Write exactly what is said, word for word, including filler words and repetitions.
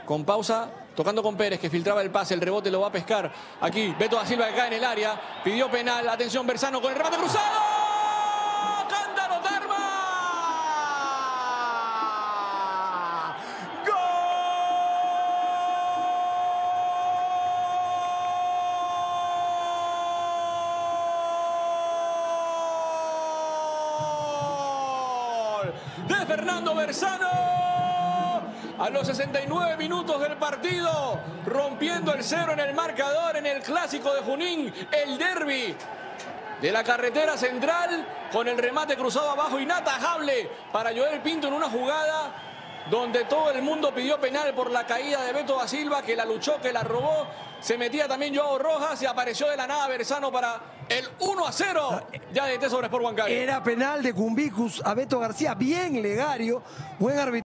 con pausa, tocando con Pérez, que filtraba el pase, el rebote lo va a pescar. Aquí, Beto da Silva que cae en el área, pidió penal, atención Berzano con el remate cruzado. ¡Cántaro Tarma! ¡Gol! De Fernando Berzano. A los sesenta y nueve minutos del partido, rompiendo el cero en el marcador en el Clásico de Junín, el derbi de la carretera central, con el remate cruzado abajo inatajable para Joel Pinto en una jugada donde todo el mundo pidió penal por la caída de Beto da Silva, que la luchó, que la robó. Se metía también Joao Rojas y apareció de la nada Berzano para el uno a cero ya de T sobre Sport Huancayo. Era penal de Cumbicus a Beto García, bien Legario, buen árbitro.